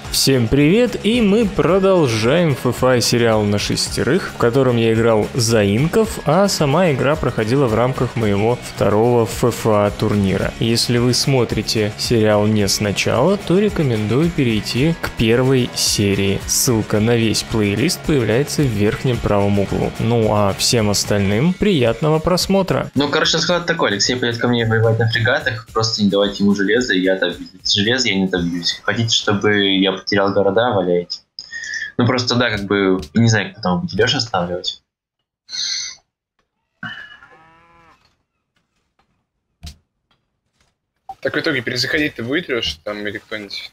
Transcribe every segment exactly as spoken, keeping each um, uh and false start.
Всем привет, и мы продолжаем эф эф ай сериал на шестерых, в котором я играл за инков, а сама игра проходила в рамках моего второго эф эф а турнира. Если вы смотрите сериал не сначала, то рекомендую перейти к первой серии. Ссылка на весь плейлист появляется в верхнем правом углу. Ну а всем остальным приятного просмотра. Ну, короче, расклад такой. Алексей пойдет ко мне воевать на фрегатах, просто не давайте ему железо, и я добьюсь. Железо я не добьюсь. Хотите, чтобы я потерял города, валяете. Ну, просто да, как бы, не знаю, кто там будет Леша останавливать. Так в итоге перезаходить-то будет, Леша, там, или кто-нибудь?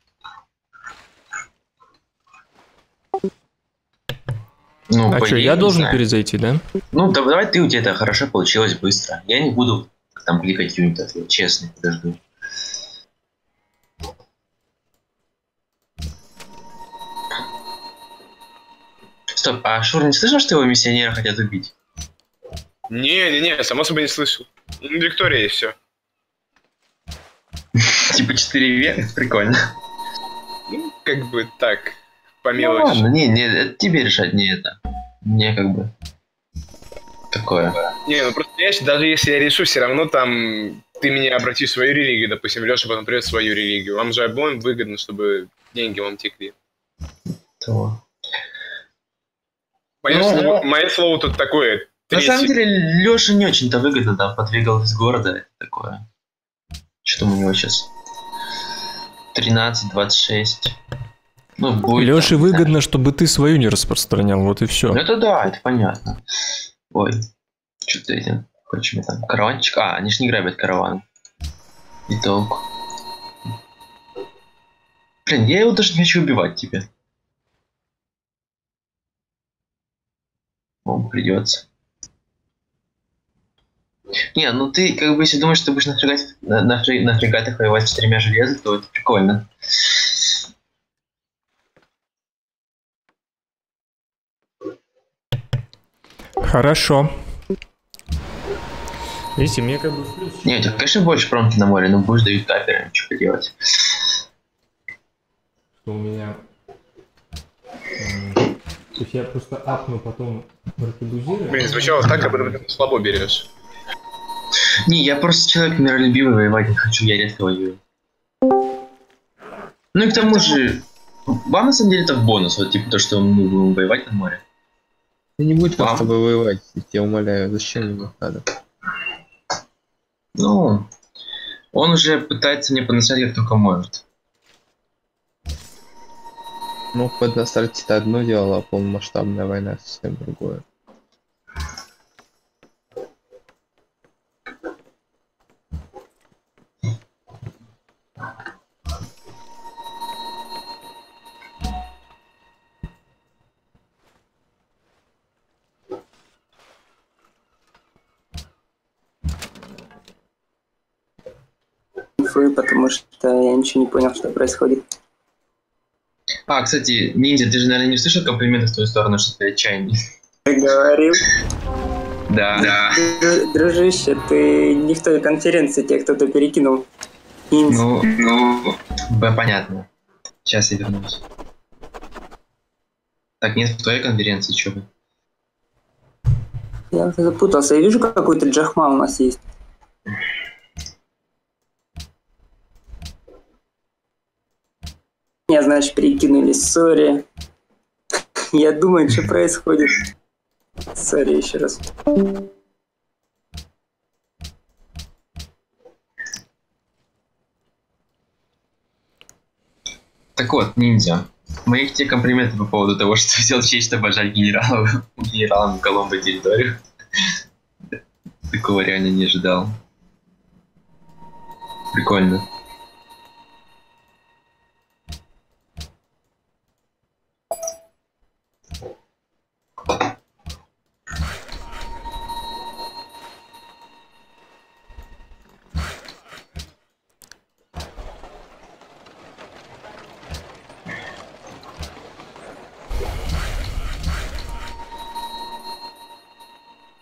Ну, а что, я должен знаю. перезайти, да? Ну, да, давай ты, у тебя это хорошо получилось быстро. Я не буду там кликать юнитов, я честно подожду. Стоп, а Шур не слышал, что его миссионера хотят убить? Не-не-не, само собой не слышал. Ну, Виктория и все. Типа четыре века? Прикольно. Ну, как бы так, по Ну мелочи. ладно, не, не, это тебе решать, не это. Мне как бы такое. Не, ну просто я, даже если я решу, все равно там ты меня обрати в свою религию, допустим, Леша потом придет в свою религию. Вам же обоим выгодно, чтобы деньги вам текли. То. Мое, Ну, слово, мое слово тут такое. Третье. На самом деле, Лёше не очень-то выгодно, да, подвигал из города, это такое. Что там у него сейчас? тринадцать двадцать шесть. Ну, будет. Лёше там, выгодно, да, чтобы ты свою не распространял, вот и все. Ну это да, это понятно. Ой, что-то этим. Почему там? Караванчик? А, они ж не грабят караван. И толку. Блин, я его даже не хочу убивать тебе. О, придется. Не, ну ты, как бы, если думаешь, что ты будешь на, фрегате, на, на, фрeg, на фрегатах воевать с четырьмя железами, то это прикольно. Хорошо. Видите, мне как бы в плюс. Не, у тебя, конечно, больше промки на море, но будешь давить каперами, что поделать. Что у меня... То есть я просто апну, потом аркебузирую. Блин, звучало так, как будто ты слабо берешь. Не, я просто человек миролюбивый, воевать не хочу, я редко воюю. Ну и к тому же, вам на самом деле это в бонус, вот типа то, что мы будем воевать на море. Да не будет вас с тобой воевать, я тебя умоляю, зачем ему надо? Ну, он уже пытается мне поднасрать как только может. Ну, поднасрать это одно дело, а полномасштабная война совсем другое. Потому что я ничего не понял, что происходит. А, кстати, Ниндзя, ты же, наверное, не услышал комплиментов в твою сторону, что ты отчаянный. Ты говорил? Да. Да. Дружище, ты не в той конференции, тебе кто-то перекинул. Инс. Ну, ну, да, понятно. Сейчас я вернусь. Так, нет, в твоей конференции, что вы? Я запутался, я вижу, какой-то Джахма у нас есть. Меня, значит, перекинули, сори. Я думаю, что происходит. Сори еще раз. Так вот, ниндзя. Моих тебе комплименты по поводу того, что взял честь, чтобы обожать генерала, генералам Коломбо территорию. Такого реально не ожидал. Прикольно.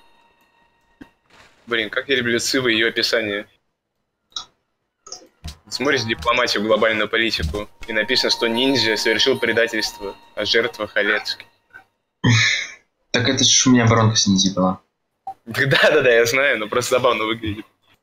Блин, как я люблю Цивы и ее описание. смотришь дипломатию, глобальную политику, и написано, что ниндзя совершил предательство, а жертва Халецкий. Так это ж у меня воронка с ниндзя была. Да-да-да, я знаю, но просто забавно выглядит.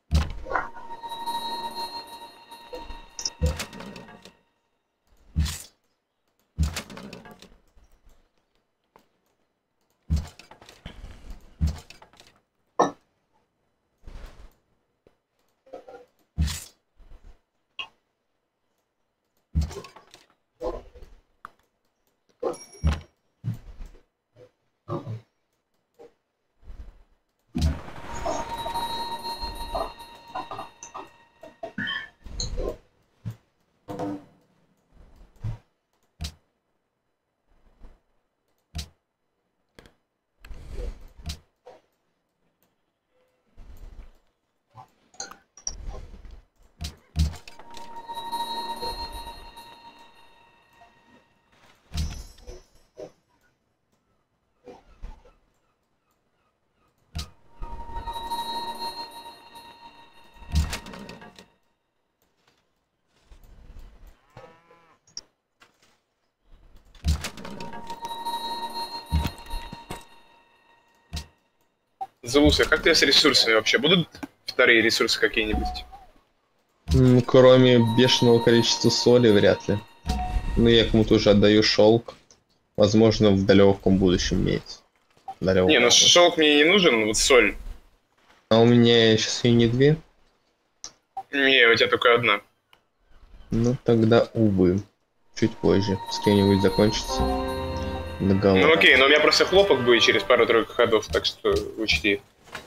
Зулуса, как ты с ресурсами вообще? Будут вторые ресурсы какие-нибудь? М, Кроме бешеного количества соли, вряд ли. Ну, я кому-то уже отдаю шелк. Возможно, в далеком будущем иметь. Далеком. Не, ну шелк мне не нужен, вот соль. А у меня сейчас и не две. Не, у тебя только одна. Ну, тогда, увы. Чуть позже. С кем-нибудь закончится. Договор. Ну окей, но у меня просто хлопок будет через пару-тройку ходов, так что учти.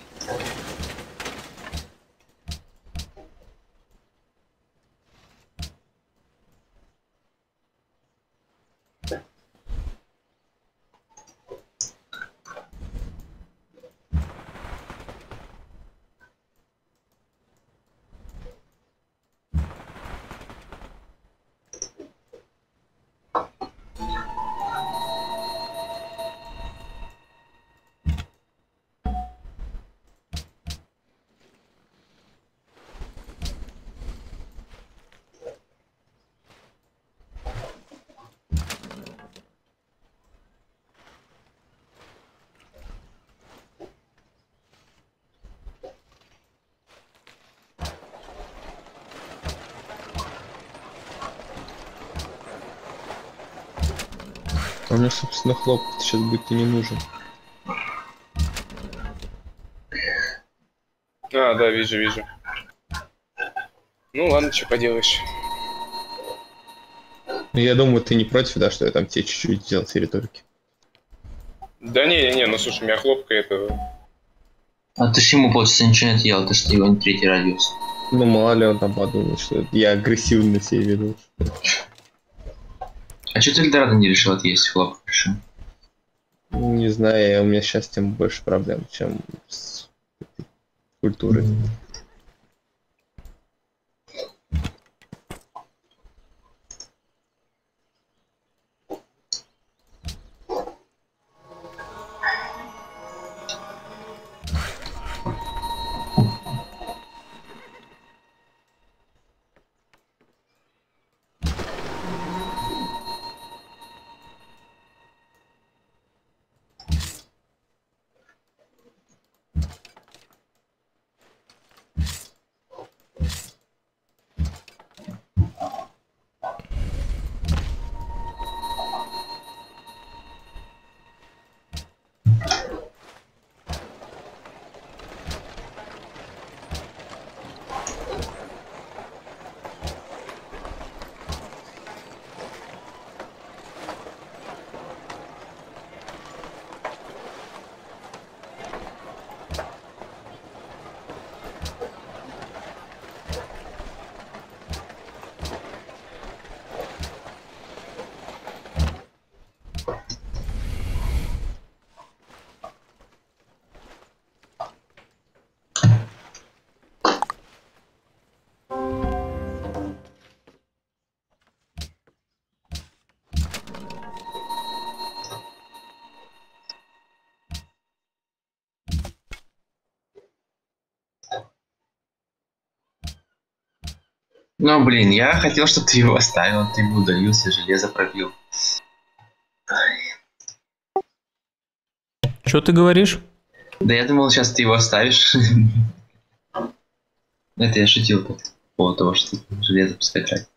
А мне, собственно, хлопок сейчас будет и не нужен. А, да, вижу, вижу. Ну ладно, что поделаешь. Ну, я думаю, ты не против, да, что я там тебе чуть-чуть сделал территорики. Да не, не, ну слушай, у меня хлопка это... А ты ж ему, получается, ничего не отъел, ты что его не третий радиус. Ну, мало ли он там подумал, что я агрессивно себя веду. А что ты Эльдорадо не решил отъесть, хлоп? Решил. Не знаю, у меня сейчас тем больше проблем, чем с культурой. Ну, блин, я хотел, чтобы ты его оставил, ты бы удалился, железо пробил. Что ты говоришь? Да я думал, сейчас ты его оставишь. Это я шутил по поводу того, что железо пускай тратит.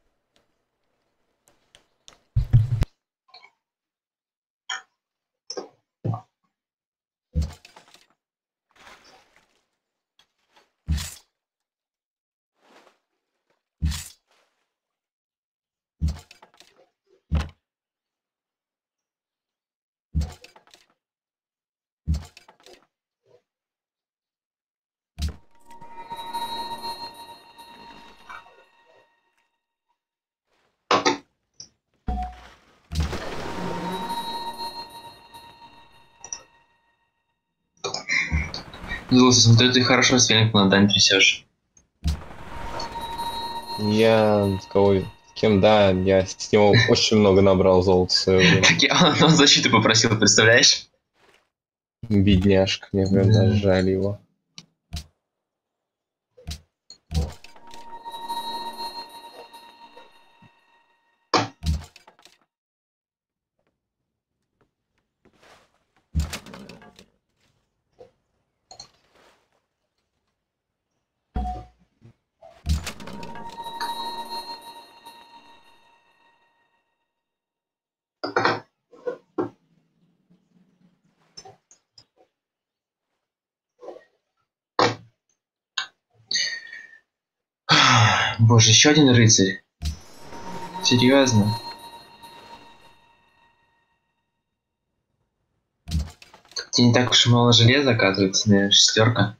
Злость, смотрю, ты хорошо свинку на дань трясешь. Я с кого... Кем, да, я с него очень много набрал золота в свое время. Так я, он, он защиту попросил, представляешь? Бедняжка, мне прям даже жаль его. Боже, еще один рыцарь. Серьезно? Тебе не так уж и мало железа, оказывается, наверное, шестерка.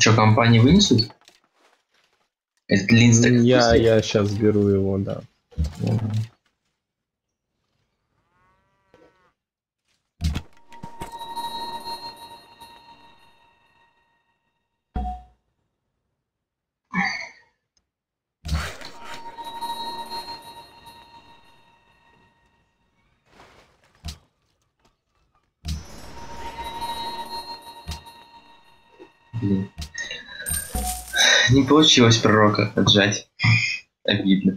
что, компании вынесут? Этот линз так Я, вкусный. я сейчас беру его, да. Блин. Не получилось пророка отжать. Обидно.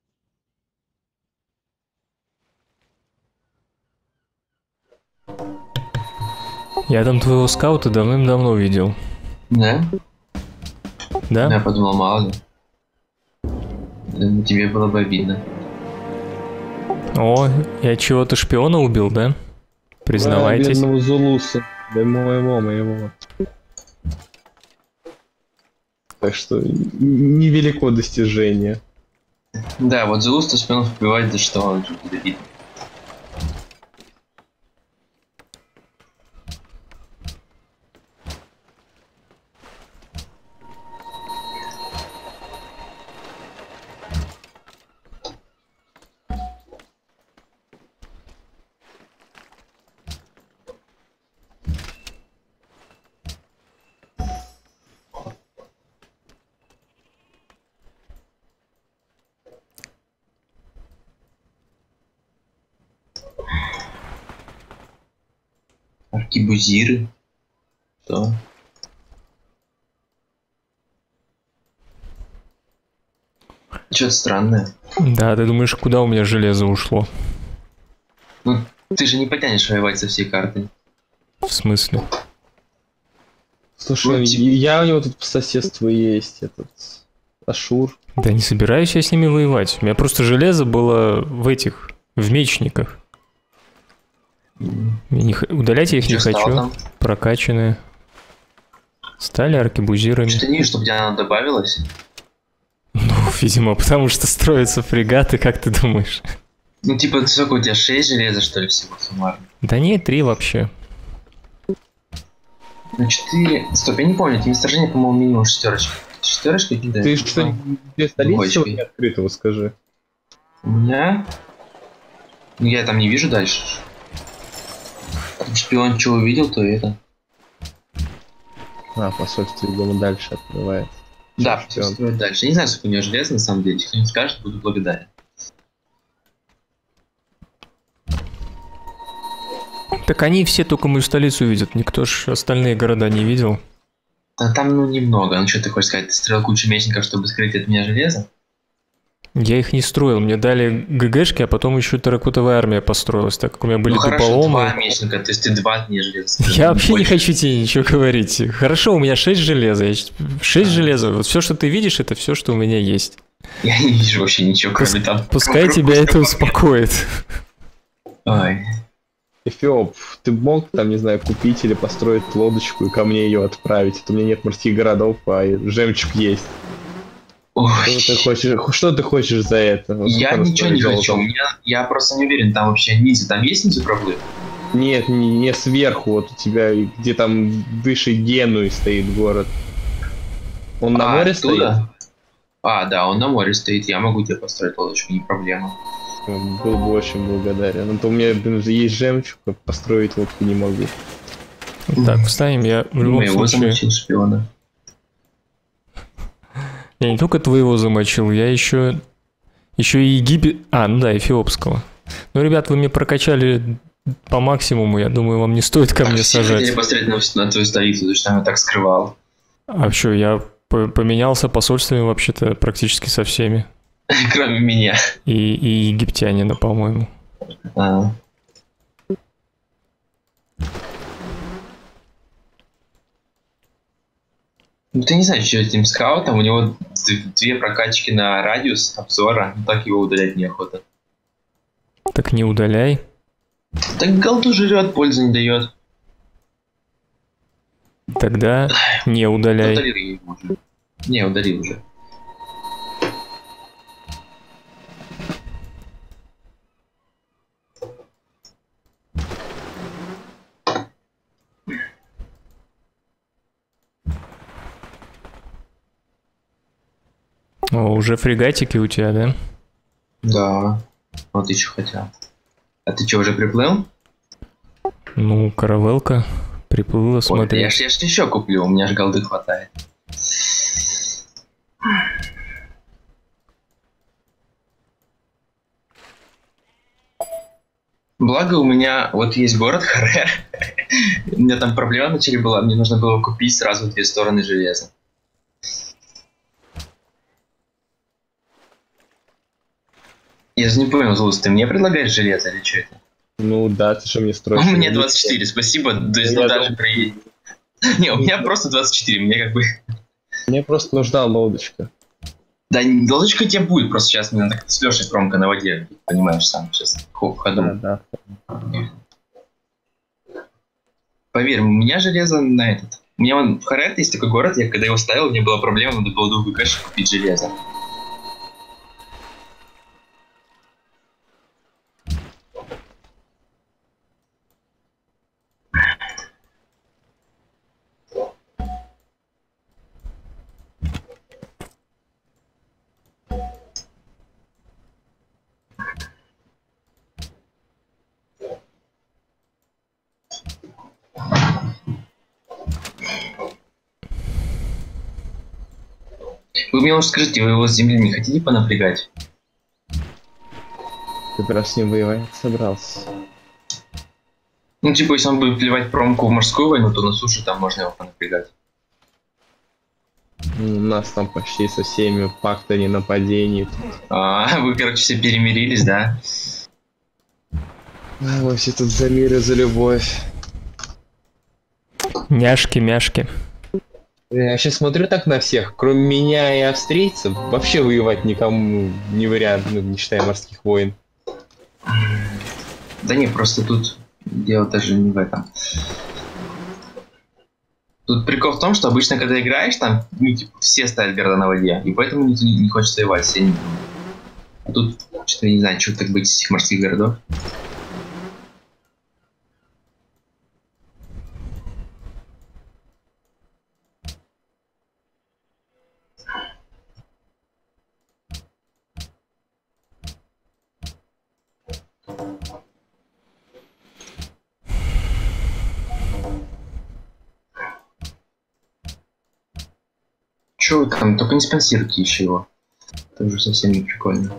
Я там твоего скаута давным-давно видел. Да? Да? Я подумал, мало ли. Да, тебе было бы обидно. О, я чего-то шпиона убил, да? Признавайтесь. Да, бедного Зулуса. Да моего, моего. Так что невелико достижение. Да, вот Зулус-то шпионов убивать, за что он же будет обидно. Аркибузиры. Что? Что-то странное. Да, ты думаешь, куда у меня железо ушло? Ну, ты же не потянешь воевать со всей картой. В смысле? Слушай, Ну, типа- я у него тут по соседству есть этот Ашур. Да не собираюсь я с ними воевать. У меня просто железо было в этих, в мечниках. Я не х- Удалять я их не Что стало хочу. там? Прокачанные. Стали аркебузирами. Что-то не вижу, чтобы тебе она добавилась. Ну, видимо, потому что строятся фрегаты, как ты думаешь? Ну, типа, сколько у тебя, шесть железа, что ли, всего суммарно? Да нет, три вообще. Ну, четыре. Стоп, я не помню, тебе сражение, по-моему, минимум шестерочка. Шестерочка кидает? Ты что, где столица Двоечкой. сегодня открытого, скажи? У меня... Ну, я там не вижу дальше. Там шпион что увидел, то это. А, посольство, видимо, дальше открывает. Да, Шпион. все строить дальше. Я не знаю, сколько у него железа, на самом деле. Если кто-нибудь скажет, буду благодарен. Так они все только мою столицу видят. Никто ж остальные города не видел. А там, ну, немного. Ну, что ты хочешь сказать? Ты строил кучу мечников, чтобы скрыть от меня железо? Я их не строил. Мне дали ГГшки, а потом еще терракотовая армия построилась, так как у меня были Ну, хорошо, туполомы. два мечника, то есть ты два от меня железа скрыл. Я вообще не Больше. хочу тебе ничего говорить. Хорошо, у меня шесть железа. Я щ- шесть железа. Вот все, что ты видишь, это все, что у меня есть. Я не вижу вообще ничего, кроме там. Пускай круг- тебя это успокоит. Ой. Эфиоп, ты мог там, не знаю, купить или построить лодочку и ко мне ее отправить? Это у меня нет морских городов, а жемчуг есть. Ой. Что ты хочешь, что ты хочешь за это? Вот Я сколько ничего не стоит хочу. У золото? меня, я просто не уверен, там вообще низ. Там есть низ проплыв? Нет, не, не сверху, вот у тебя, где там выше Генуи стоит город. Он на А, море оттуда? А, да, он на море стоит. Я могу тебе построить лодочку, не проблема. стоит? Был бы очень благодарен. А то у меня, блин, есть жемчуг, а построить лодку не могу. Так, встанем. Я в любом Моего случае... замочил шпиона. Я не только твоего замочил, я еще... Еще и Египет... А, ну да, эфиопского. Ну, ребят, вы мне прокачали по максимуму. Я думаю, вам не стоит ко А мне все хотели сажать. посмотреть на, на твою столицу, потому что там я так скрывал. А что, я по- поменялся посольствами вообще-то практически со всеми. Кроме меня. И, и египтянина, по-моему. А. Ну ты не знаешь, что этим скаутом, у него д- две прокачки на радиус обзора, ну так его удалять неохота. Так не удаляй. Так голду жрет, пользы не дает. Тогда не удаляй. Удалил я его уже. Не, удалил уже. О, уже фрегатики у тебя, да? Да. Вот еще хотел. А ты что, уже приплыл? Ну, каравелка приплыла, Ой, смотри. я ж, я ж еще куплю, у меня же голды хватает. Благо у меня вот есть город Харер. У меня там проблема вначале была, мне нужно было купить сразу две стороны железа. Я же не понял, Злус, ты мне предлагаешь железо или что это? Ну да, ты же мне У строишь. меня двадцать четыре, спасибо, то есть, Ну, ну, я даже думал- при... Не, у меня просто двадцать четыре, мне как бы... Мне просто нужна лодочка. Да, лодочка тебе будет, просто сейчас мне надо с Лешей промка на воде, понимаешь, сам сейчас в ходу. Да, да. Поверь, у меня железо на этот. У меня вон в Харет есть такой город, я когда его ставил, у меня была проблема, надо было долгую кэш купить железо. Вы мне лучше скажите, вы его с земли не хотите понапрягать? Ты просто с ним воевать собрался. Ну, типа, если он будет плевать промку в морскую войну, то на суше там можно его понапрягать. У нас там почти со всеми пакта ненападений. А, вы, короче, все перемирились, да? А, мы все тут за мир и за любовь. Няшки-мяшки. Я сейчас смотрю так на всех, кроме меня и австрийцев, вообще воевать никому не вариант, ну, не считая морских войн. Да не, просто тут дело даже не в этом. Тут прикол в том, что обычно, когда играешь, там, ну, типа, все ставят города на воде, и поэтому никто не, не хочет воевать, все не... А тут, что-то я не знаю, что так быть из этих морских городов. Чё вы там, только не спонсируйте еще его. Это уже совсем не прикольно.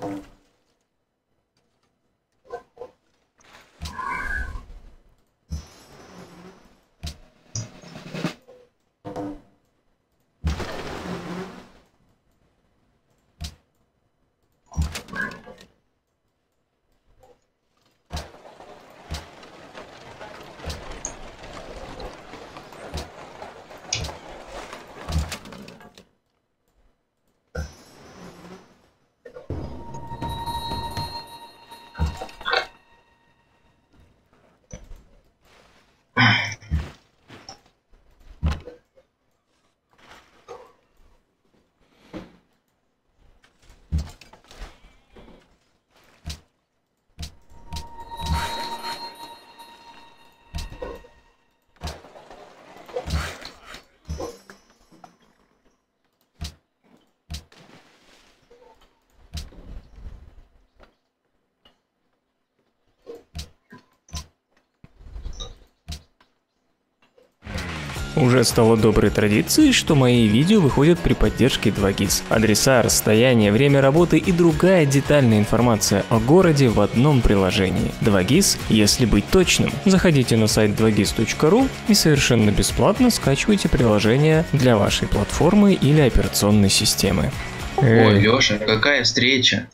Уже стало доброй традицией, что мои видео выходят при поддержке два гис. Адреса, расстояние, время работы и другая детальная информация о городе в одном приложении. два гис, если быть точным. Заходите на сайт два гис точка ру и совершенно бесплатно скачивайте приложение для вашей платформы или операционной системы. Ой, Лёша, какая встреча!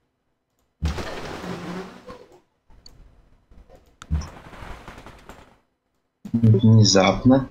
Внезапно.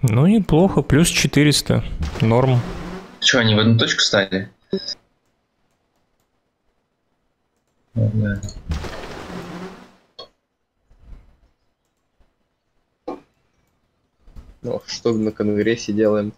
Ну, неплохо, плюс четыреста, норм. Что, они в одну точку стали? Да. Ну, что на конгрессе делаем?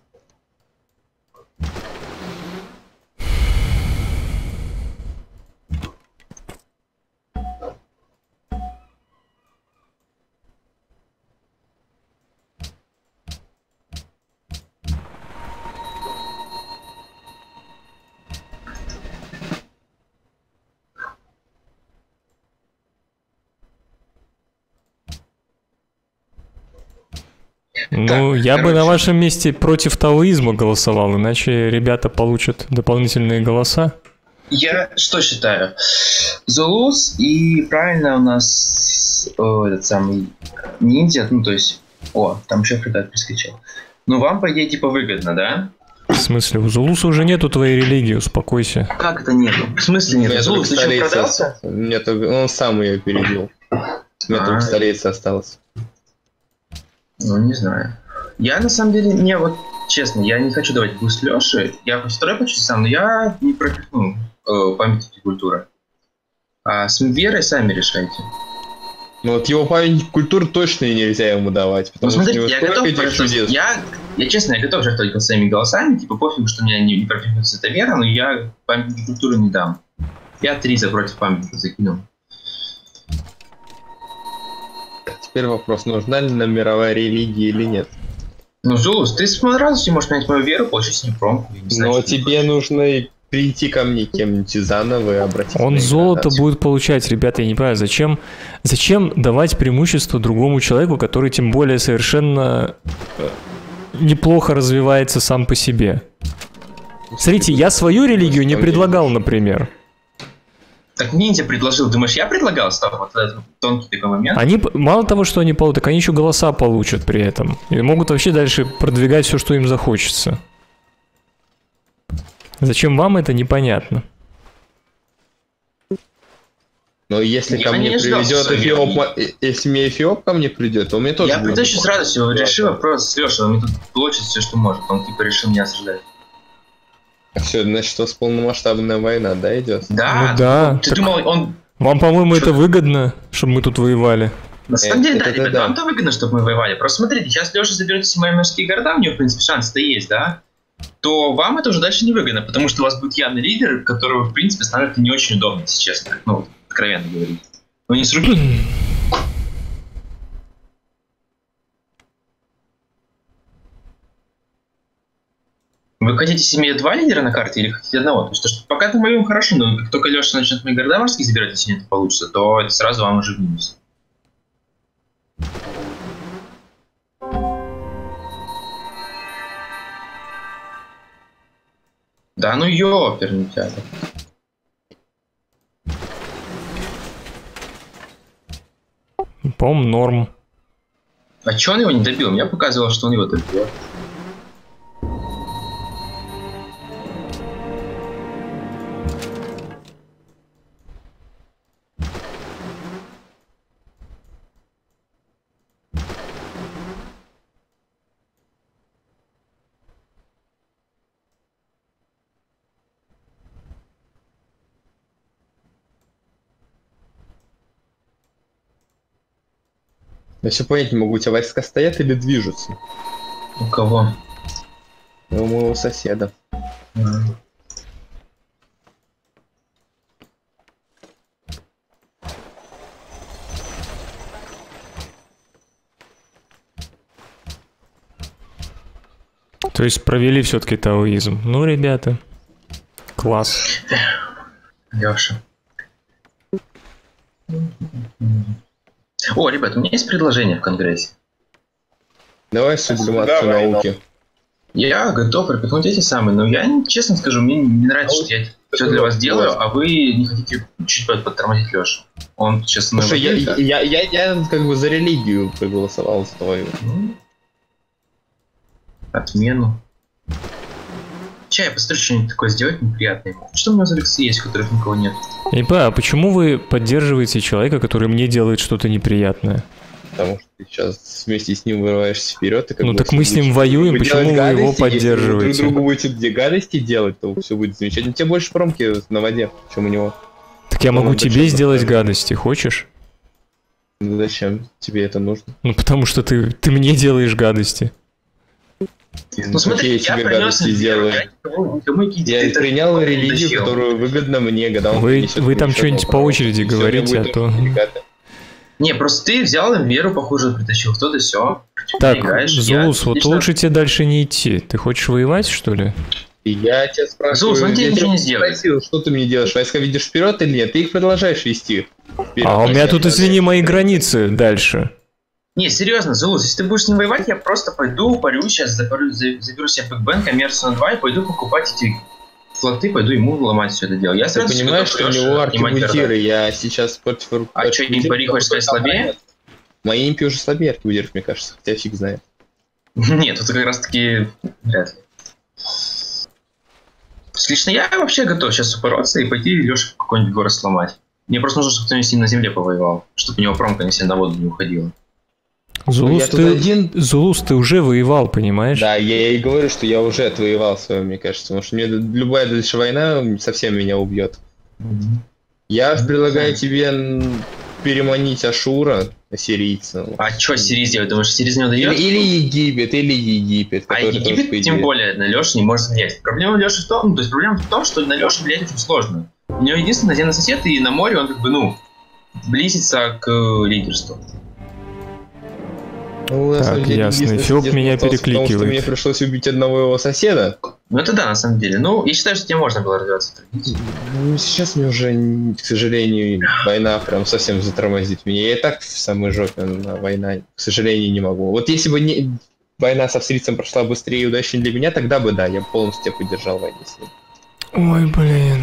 Ну, Так, я бы короче. на вашем месте против таоизма голосовал, иначе ребята получат дополнительные голоса. Я что считаю? Зулус и правильно у нас о, этот самый ниндзя, ну то есть, о, там еще фрегат прискочил. Ну вам, по идее, типа выгодно, да? В смысле, у Зулуса уже нету твоей религии, успокойся. Как это нету? В смысле нет? Мне Зулус, ты только что, столица продался? ост- Мне только... Он сам ее перебил. Мне А. только столица осталась. Ну, не знаю. Я, на самом деле, не, вот, честно, я не хочу давать буст Лёше. Я второй почти сам, но я не против, ну, э, памятники культуры. А с верой сами решайте. Ну вот его памятник культуры точно и нельзя ему давать, Ну, потому что у смотрите, него я столько готов этих пожертвовать. чудес. Я, я, честно, я готов жертвовать своими голосами. Типа, пофиг, что меня не, не пропихнется эта вера, но я памятники культуры не дам. Я три за против памятника закинул. Теперь вопрос, нужна ли нам мировая религия или нет. Ну, Зулус, ты сразу себе можешь понять мою веру, получить с ней промку. я не знаю, Но что ты тебе хочешь. нужно и прийти ко мне кем-нибудь заново и обратиться. Он на золото градацию. будет получать, ребята, я не понимаю, зачем, зачем давать преимущество другому человеку, который тем более совершенно э, неплохо развивается сам по себе. Смотрите, я свою религию не предлагал, например. Так ниндзя предложил, думаешь, я предлагал, Став, вот этот тонкий такой момент? Они, п- мало того, что они получат, так они еще голоса получат при этом. И могут вообще дальше продвигать все, что им захочется. Зачем вам это, непонятно. Но если Я ко не мне ожидал, приведет что Эфиоп, я- м- если мне Эфиоп ко мне придет, то у меня тоже Я будет. приду с радостью, Да, реши да. вопрос с Лешей, он мне тут плачет все, что может. Он типа решил меня осуждать. Все, значит, у вас полномасштабная война, да, идет? Да, Ну да, ты так- думал, он... Вам, по-моему, Чё? это выгодно, чтобы мы тут воевали. На самом Э, деле, да, это ребят, да. вам-то выгодно, чтобы мы воевали. Просто смотрите, сейчас Леша заберет все мои морские города, у него, в принципе, шанс-то есть, да? То вам это уже дальше не выгодно, потому что у вас будет явный лидер, которого, в принципе, становится не очень удобно, если честно. Ну, вот, откровенно говорить. Ну, не с руки. Вы хотите себе два лидера на карте или хотите одного? То есть, то, что пока мы воюем хорошо, но как только Леша начнет мои города морские забирать, если не это получится, то это сразу вам уже в минус. Да ну ёперный театр. По-моему, норм. А чё он его не добил? Мне показывало, что он его добил. Я все понять не могу, у тебя войска стоят или движутся? У кого? У моего соседа. А. То есть провели все-таки таоизм. Ну, ребята, класс. Лёша. О, ребят, у меня есть предложение в Конгрессе. Давай сублимацию Давай, науки. Я готов пропихнуть эти самые, но я, честно скажу, мне не нравится, что я все для вас делаю, а вы не хотите чуть подтормозить Лешу. Он сейчас... на Слушай, я, воде, да? я, я, я как бы за религию проголосовал за твою. Ну, отмену. Че, я посмотрю, что-нибудь такое сделать неприятное. Что у меня за лекции есть, которых никого нет? Я не понимаю, а почему вы поддерживаете человека, который мне делает что-то неприятное? Потому что ты сейчас вместе с ним вырываешься вперед. И как Ну бы так всё мы с ним будет- воюем, вы почему делать вы его гадости, если вы друг поддерживаете? другу будете где гадости делать, то все будет замечательно. Тебе больше промки на воде, чем у него. Так я Ну, могу он тебе зачем сделать заставить? гадости, хочешь? Ну зачем тебе это нужно? Ну потому что ты, ты мне делаешь гадости. Ну смотри, Какие я тебе принес гадости делаю? Я принял религию, которую выгодна мне, когда он Вы, принесет вы мне там что-то что-нибудь по хорошее. очереди И всё, говорите, мне а будет то... деликатно. Не, просто ты взял им веру, похоже, притащил, кто-то все. Так, Зулус, вот лучше тебе дальше не идти. Ты хочешь воевать, что ли? И я тебя спрашиваю, Зулус, он тебе я ничего тебя не сделает. спросил, что ты мне делаешь? Войска видишь вперед или нет? Ты их продолжаешь вести. Вперед. А у меня тут, извини, мои границы дальше. Не, серьезно, Зулус, если ты будешь с ним воевать, я просто пойду, парю, сейчас заберу, заберу себе бэкбэн, коммерцию на два и пойду покупать эти флоты, пойду ему ломать все это дело. Я Ты сразу понимаешь, что у него аркебузиры, я сейчас против... А что, импари, хочешь сказать, слабее? Мои импи уже слабее аркебузиров, мне кажется, хотя фиг знает. Нет, это как раз таки вряд ли. Лично я вообще готов сейчас упороться и пойти Леша какой-нибудь город сломать. Мне просто нужно, чтобы кто-нибудь с ним на земле повоевал, чтобы у него промка не сильно на воду не уходила. Зулус, я тут ты... один- Зулус, ты уже воевал, понимаешь? Да, я и говорю, что я уже отвоевал свое, мне кажется, потому что мне любая дальше война совсем меня убьет. Я предлагаю тебе м, переманить Ашура, ассирийца. А что Сирийц делает? Думаешь, Сирийц не Или, дает? или Египет, или Египет. А который тоже, Египет, по тем идее- более, на Лешу не может влиять. Проблема Леши в том, ну, то есть проблема в том, что на Лешу влиять очень сложно. У него единственный наземный сосед, и на море он как бы, ну, близится к э, лидерству. Ну, на Так, самом деле, ясно. единственный Филипп сосед меня остался, потому что перекликивает. мне пришлось убить одного его соседа. Ну это да, на самом деле. Ну, я считаю, что тебе можно было развиваться. Ну, сейчас мне уже, м, к сожалению, война прям совсем затормозит меня. Я и так в самой жопе на война, к сожалению, не могу. Вот если бы не... война с австрийцем прошла быстрее и удачнее для меня, тогда бы да, я полностью тебя поддержал в войне с ним. Ой, блин.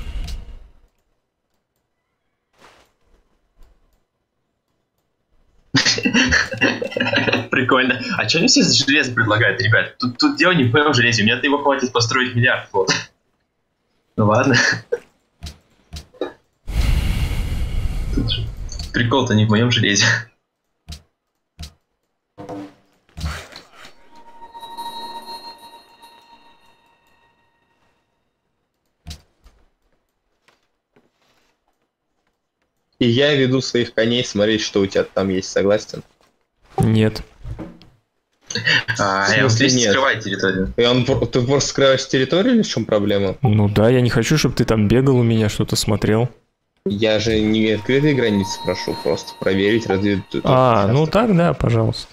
Прикольно. А что они все за железо предлагают, ребят? Тут, тут дело не в моем железе. У меня его хватит построить миллиард флот. Ну ладно. Тут же прикол-то не в моем железе. И я веду своих коней смотреть, что у тебя там есть, согласен? Нет. А, В я вот смысле здесь нет? скрываю территорию. И он, пр- ты просто скрываешь территорию или в чем проблема? Ну да, я не хочу, чтобы ты там бегал у меня, что-то смотрел. Я же не открытые границы прошу, просто проверить, разведать. тут А, ну участок. так, да, пожалуйста.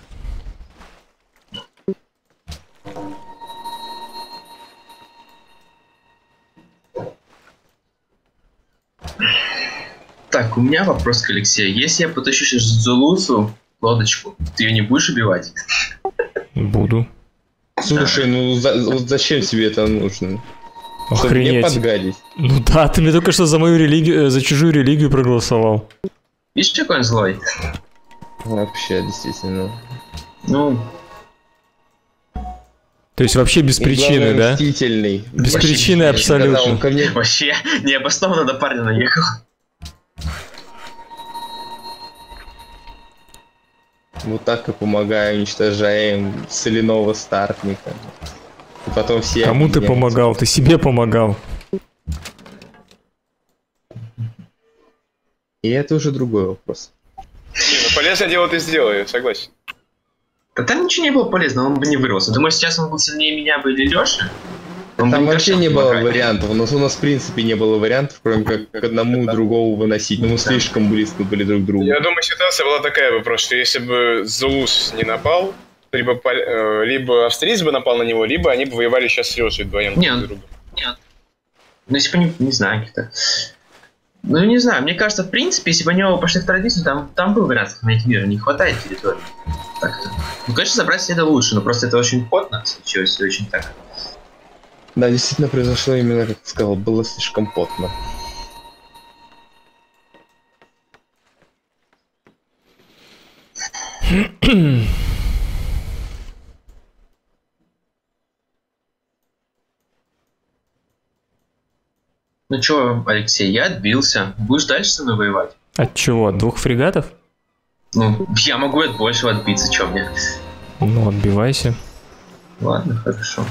Так, у меня вопрос к Алексею. Если я потащу сейчас Зулусу лодочку, ты ее не будешь убивать? Буду. Слушай, ну за- вот зачем тебе это нужно? Чтобы мне Охренеть. подгадить. Ну да, ты мне только что за мою религию, э, за чужую религию проголосовал. Видишь, какой он злой? Вообще, действительно. Ну, То есть вообще без И причины, главное, да? Мстительный. Без Вообще причины не- Когда он абсолютно. ко мне... вообще необоснованно до парня наехал. Вот так и помогаю, уничтожаем соляного стартника. И потом все... Кому ты объединяются. помогал? Ты себе помогал. И это уже другой вопрос. Не, ну полезное дело ты сделал, я согласен. Да там ничего не было полезного, он бы не вырвался. Думаешь, сейчас он был сильнее меня бы или Леши? Он бы Там не вообще дошел не было помогать. вариантов. У нас, у нас в принципе не было вариантов, кроме как к одному другого выносить. Но мы слишком близко были друг к другу. Я думаю, ситуация была такая бы просто, что если бы Зулус не напал, либо, пол- э, либо австриец бы напал на него, либо они бы воевали сейчас с Лешей вдвоем Не, друг с другом. Ну, если бы не, не знаю, как-то. Ну, не знаю, мне кажется, в принципе, если бы они оба пошли в традицию, там, там был вариант сохранить мир, не хватает территории. Так-то. Ну, конечно, забрать это лучше, но просто это очень потно случилось, и очень так. Да, действительно произошло именно, как ты сказал, было слишком потно. Ну чё, Алексей, я отбился. Будешь дальше со мной воевать? От чего? От двух фрегатов? Ну, я могу от большего отбиться, чё мне? Ну, отбивайся. Ладно, хорошо.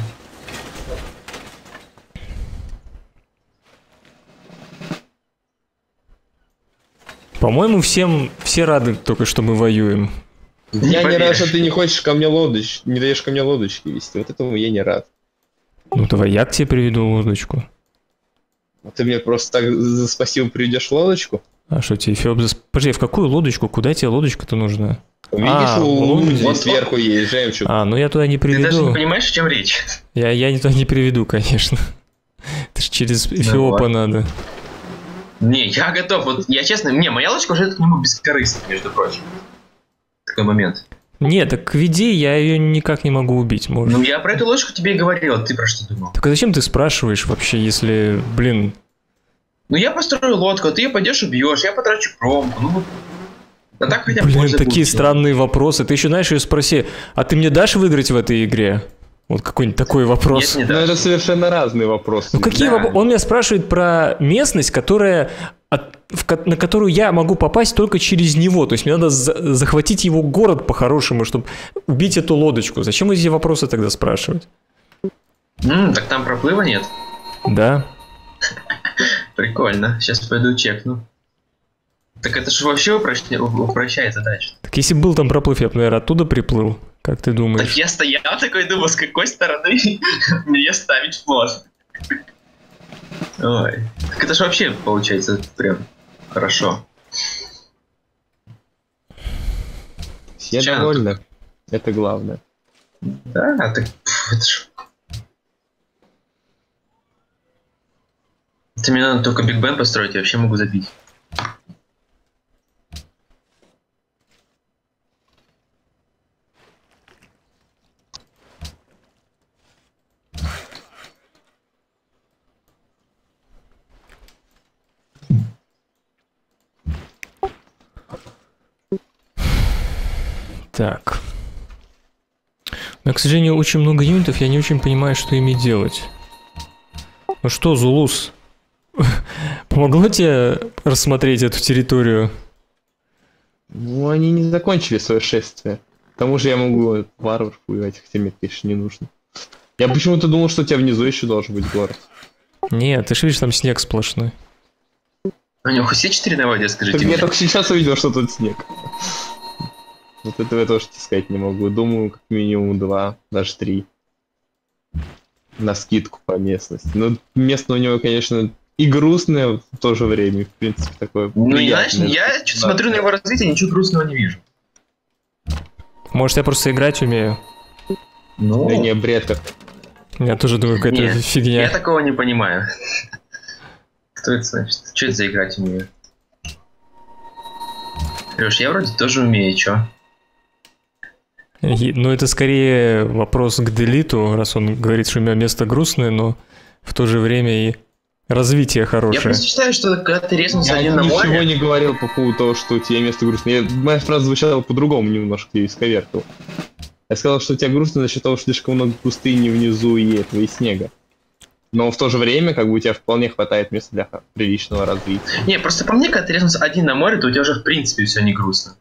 По-моему, всем все рады только, что мы воюем. Я не поверишь. рад, что ты не хочешь ко мне лодочки, не даешь ко мне лодочки вести. Вот этому я не рад. Ну давай я к тебе приведу лодочку. А ты мне просто так за спасибо приведешь лодочку? А что тебе, Феоп, за... Подожди, в какую лодочку? Куда тебе лодочка-то нужна? Видишь, А, у Лузи вот сверху есть жемчуг. А, ну я туда не Ты даже приведу. не понимаешь, о чем речь? Я, я туда не приведу, конечно. Это ж через Феопа ладно. надо. Не, я готов. Вот я честно, не, моя лодочка уже к нему бескорыстна, между прочим. Такой момент. Нет, так веди, я ее никак не могу убить, может. Ну, я про эту лодочку тебе и говорил, ты про что думал? Так а зачем ты спрашиваешь вообще, если, блин... Ну, я построю лодку, а ты ее пойдешь убьешь, я потрачу промку, ну вот. А так хотя бы Блин, польза такие будет. странные вопросы. Ты еще знаешь, ее спроси, а ты мне дашь выиграть в этой игре? Вот какой-нибудь такой вопрос. Нет, не Но дашь. это совершенно разные вопросы. Ну какие Да. вопро- Он меня спрашивает про местность, которая от- в ко- на которую я могу попасть только через него. То есть мне надо за- захватить его город по-хорошему, чтобы убить эту лодочку. Зачем эти вопросы тогда спрашивать? М, так там проплыва нет? Да. Прикольно, сейчас пойду чекну. Так это же вообще упрощ- упрощает задачу. Так если был там проплыв, я бы, наверное, оттуда приплыл. Как ты Так думаешь? я стоял такой, думал, с какой стороны мне ставить флот. Ой. Так это же вообще получается прям хорошо. Все Чё? довольны. Это главное. Да, а так пф, это ж... Это мне надо только Биг Бен построить, я вообще могу забить. Так. У меня, к сожалению, очень много юнитов, я не очень понимаю, что ими делать. Ну что, Зулус, помогло тебе рассмотреть эту территорию? Ну, они не закончили свое шествие. К тому же я могу варваров воевать, хотя мне, конечно, не нужно. Я почему-то думал, что у тебя внизу еще должен быть город. Нет, ты же видишь, там снег сплошной. У него все четыре на воде, скажите Так мне. я только сейчас увидел, что тут снег. Вот этого я тоже тебе сказать не могу. Думаю, как минимум два, даже три. На скидку по местности. Но место у него, конечно, и грустное в то же время. В принципе, такое Ну, и знаешь, приятное. я что-то смотрю на его развитие, ничего грустного не вижу. Может, я просто играть умею? Ну, Да не, бред как. Я тоже думаю, какая-то Нет, фигня. я такого не понимаю. Кто это значит? Что это за играть умею? Леш, я вроде тоже умею, чё? И- Ну, это скорее вопрос к делиту, раз он говорит, что у меня место грустное, но в то же время и развитие Я хорошее. просто считаю, что когда ты резнулся Я один на ничего море... не говорил по поводу того, что у тебя место грустное. Я- моя фраза звучала по-другому немножко, я исковеркал. Я сказал, что у тебя грустно за счет того, что слишком много пустыни внизу и этого, и снега. Но в то же время, как бы, у тебя вполне хватает места для ха- приличного развития. Не, просто по мне, когда ты резнулся один на море, то у тебя уже в принципе все не грустно.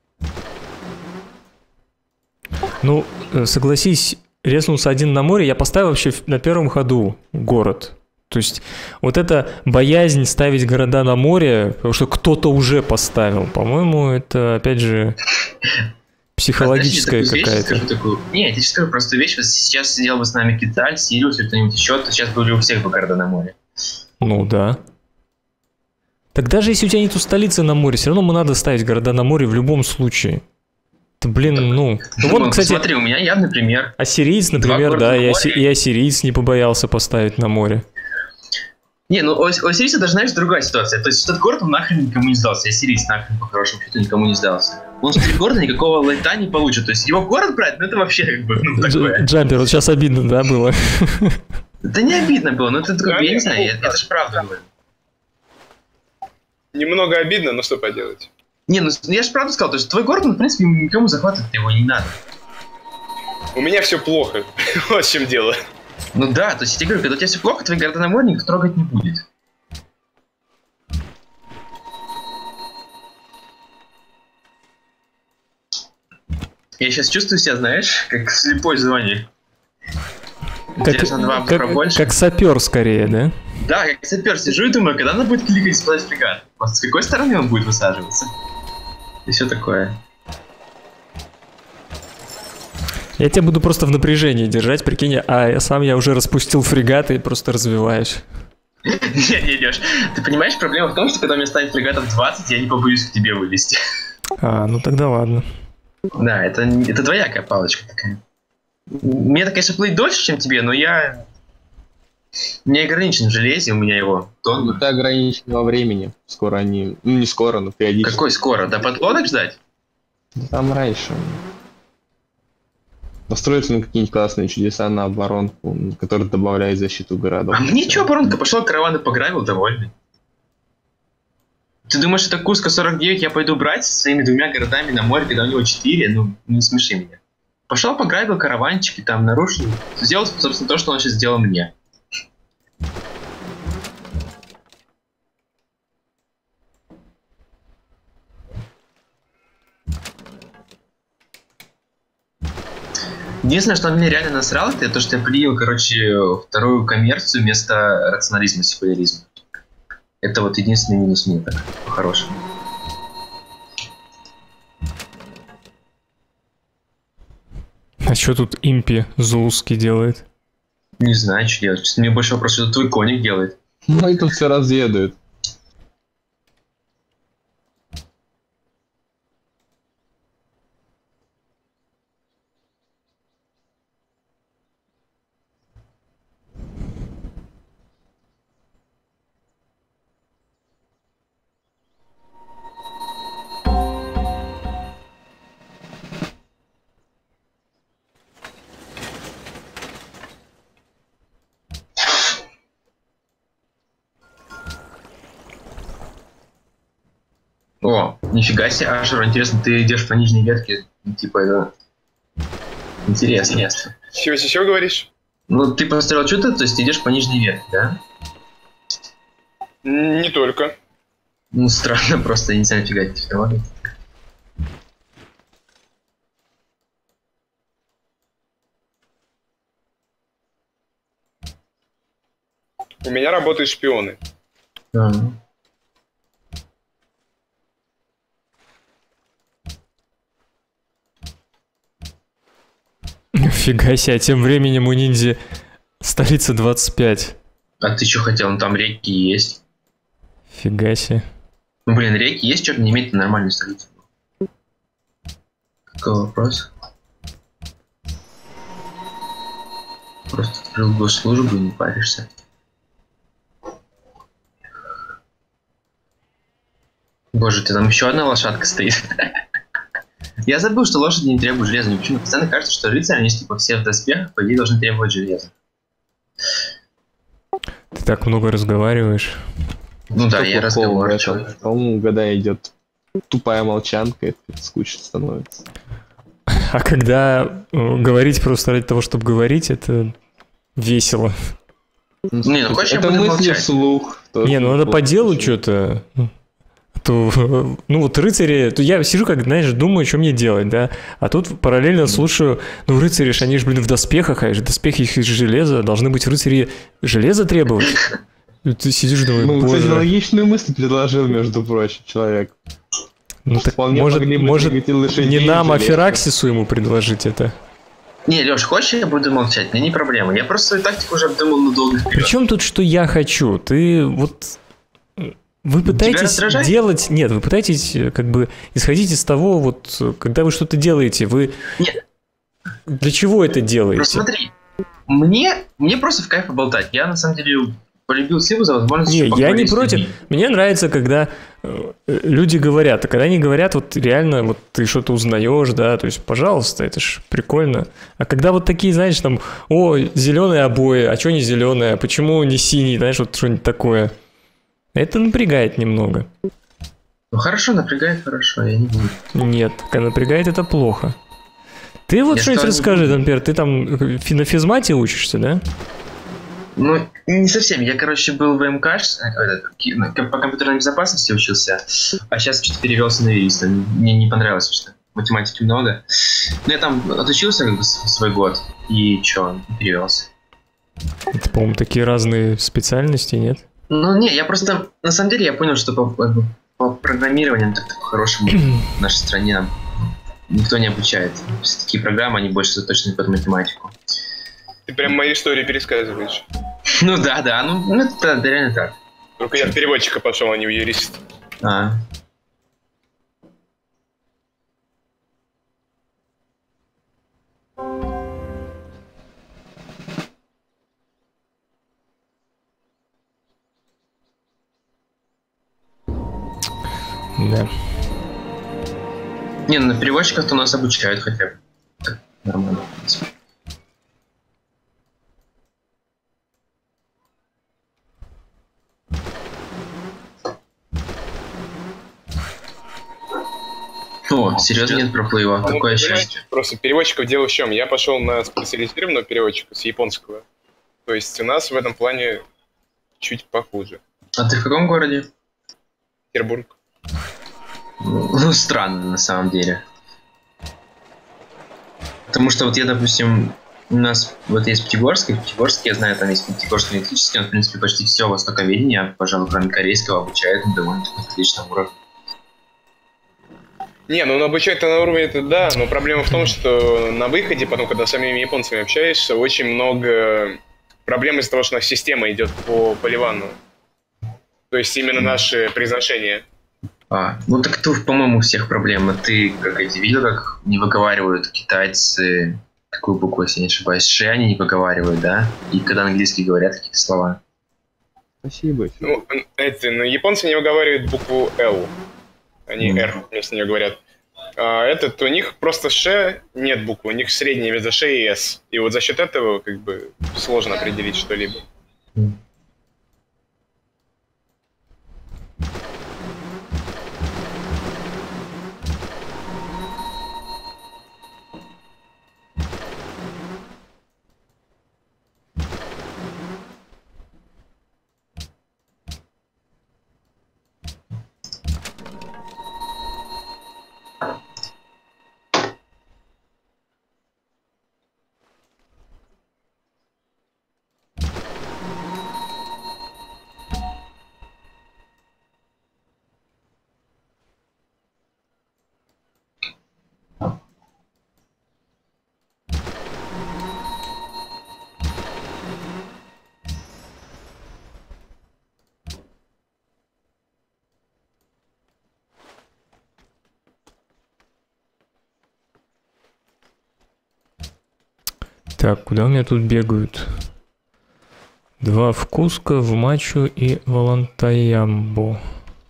Ну, э, согласись, резнулся один на море, я поставил вообще в- на первом ходу город. То есть вот эта боязнь ставить города на море, потому что кто-то уже поставил, по-моему, это, опять же, психологическая А, знаешь, я такую вещь какая-то. скажу такую- Не, я тебе скажу простую вещь. Вот сейчас сидел бы с нами Киталь, Сириус или кто-нибудь еще, то сейчас были у всех бы города на море. Ну да. Так даже если у тебя нету столицы на море, все равно мы надо ставить города на море в любом случае. Ты, блин, ну... Ну, Ну, вот, кстати, смотри, у меня явный пример. ассириец, например, города да, на и, море. асси- и ассириец не побоялся поставить на море. Не, ну у, у Сириуса даже, знаешь, другая ситуация. То есть этот город он нахрен никому не сдался. И Сириус нахрен по хорошему счету никому не сдался. Он с этих города никакого лайта не получит. То есть его город брать, ну это вообще как бы, ну Дж- такое. Джампер, вот сейчас обидно, да, было? Да не обидно было, ну это такое, Да, я не не знаю, я- обидно. это же правда говорю. Немного обидно, но что поделать. Не, ну я же правду сказал, то есть твой город, ну, в принципе, никому захватывать его не надо. У меня все плохо. Вот в чем дело. Ну да, то есть я тебе говорю, когда у тебя все плохо, твои города на море никто трогать не будет. Я сейчас чувствую себя, знаешь, как в слепой зоне. Как, два как, как сапер скорее, да? Да, как сапер сижу и думаю, когда она будет кликать сплэш фрегат? Вот с какой стороны он будет высаживаться? И все такое. Я тебя буду просто в напряжении держать, прикинь, а сам я уже распустил фрегаты и просто развиваюсь. Не, не, Леш, ты понимаешь, проблема в том, что когда у меня станет фрегатов двадцать, я не побоюсь к тебе вылезти. А, ну тогда ладно. Да, это, это двоякая палочка такая. Мне это, конечно, плыть дольше, чем тебе, но я не ограничен в железе, у меня его тонна. Ну ты ограничен во времени. Скоро они... Ну не скоро, но периодически. Какой скоро? До подлодок ждать? Да там раньше. Настроиться на какие-нибудь классные чудеса на оборонку, который добавляет защиту городов. А мне что, оборонка? Пошел караван и пограбил, довольный. Ты думаешь, это Куско сорок девять я пойду брать со своими двумя городами на море, когда у него четыре? Ну, не смеши меня. Пошел, пограбил караванчики, там нарушил. Сделал, собственно, то, что он сейчас сделал мне. Единственное, что он меня реально насрал, это то, что я принял, короче, вторую коммерцию вместо рационализма, секуляризма. Это вот единственный минус мне так, по-хорошему. А что тут импи Зулуский делает? Не знаю, что делать. Мне больше вопрос, что твой коник делает. Ну и тут все разведают. О, нифига себе, Ашер, интересно, ты идешь по нижней ветке, типа, это... Интересно. Интересно. Чего еще говоришь? Ну, ты построил что-то, то есть ты идешь по нижней ветке, да? Не только. Ну, странно, просто я не знаю, нифига эти технологии. У меня работают шпионы. А. Фига себе, а тем временем у ниндзя столица двадцать пять. А ты что хотел? Ну там реки есть. Фига себе. Ну блин, реки есть, что-то не имеет нормальную столицу. Какой вопрос? Просто открыл госслужбу и не паришься. Боже, ты там еще одна лошадка стоит. Я забыл, что лошади не требуют железа. Мне почему-то постоянно кажется, что рыцари, они типа все в доспехах, по идее, должны требовать железа. Ты так много разговариваешь. Ну да, я разговариваю. По-моему, когда идет тупая молчанка, это скучно становится. А когда э, говорить просто ради того, чтобы говорить, это весело. Не, ну хочешь, я это буду мысли молчать? вслух. Не, ну надо по делу что-то. То, ну вот рыцари, то я сижу, как, знаешь, думаю, что мне делать, да, а тут параллельно слушаю, ну рыцари ж, они же, блин, в доспехах, а доспехи их из железа, должны быть рыцари железа требовать. Ты сидишь, думаешь, ну, боже. кстати, логичную мысль предложил, между прочим, человек. Ну так, Вполне может, могли бы может двигать лошадей не нам, а железом. Фераксису ему предложить это. Не, Леш, хочешь, я буду молчать? Мне не проблема. Я просто свою тактику уже обдумал на долго вперед. Причем тут, что я хочу? Ты вот... Вы пытаетесь делать... Нет, вы пытаетесь как бы исходить из того, вот, когда вы что-то делаете, вы... Нет. Для чего это делаете? Просто смотри, мне, мне просто в кайф поболтать. Я, на самом деле, полюбил Сиву за возможность... Не, я не против. Мне нравится, когда э, люди говорят. А когда они говорят, вот реально, вот ты что-то узнаешь, да, то есть, пожалуйста, это ж прикольно. А когда вот такие, знаешь, там, о, зеленые обои, а что не зеленые, а почему не синий, знаешь, вот что-нибудь такое. Это напрягает немного. Ну хорошо, напрягает хорошо, я не буду. Нет, когда напрягает, это плохо. Ты вот что-нибудь расскажи, например, ты там на физмате учишься, да? Ну, не совсем. Я, короче, был в МКш, по компьютерной безопасности учился, а сейчас что-то перевелся на юриста. Мне не понравилось что-то. математики много. Но я там отучился как бы свой год, и чё, перевелся. Это, по-моему, такие разные специальности, нет? Ну, не, я просто, на самом деле, я понял, что по, по, по программированию, так по-хорошему, в нашей стране никто не обучает. Все такие программы, они больше заточены под математику. Ты прям мои истории пересказываешь. Ну да, да, ну, ну это, это реально так. Только я в переводчика пошел, а не в юрист. А. Да. Не, ну на переводчиков-то нас обучают хотя бы. Так, нормально, в принципе. О, серьезно нет проплыва. А Какое ну, счастье. просто переводчиков дело в чем? Я пошел на специализированного переводчика с японского. То есть у нас в этом плане чуть похуже. А ты в каком городе? Петербург. Ну, странно, на самом деле. Потому что вот я, допустим, у нас вот есть Пятигорск, и в Пятигорске, я знаю, там есть Пятигорский лингвистический, он, в принципе, почти все востоковедение, пожалуй, кроме корейского, обучает на довольно-таки отличном уровне. Не, ну обучать на уровне это да, но проблема в том, что на выходе, потом, когда с самими японцами общаешься, очень много проблем из-за того, что наша система идет по поливану. То есть именно наше произношение. А, ну так тут, по-моему, у всех проблема. Ты, как эти, видел, как не выговаривают китайцы, какую букву, если не ошибаюсь, ши они не выговаривают, да? И когда английский говорят какие-то слова. Спасибо. Ну, это, ну, японцы не выговаривают букву L, они Mm. R вместо нее говорят. А этот, у них просто Ш нет буквы, у них средняя между Ш и С. И вот за счет этого как бы сложно определить что-либо. Mm. Так, куда у меня тут бегают? Два в Куско, в Мачу и в Олантаямбо.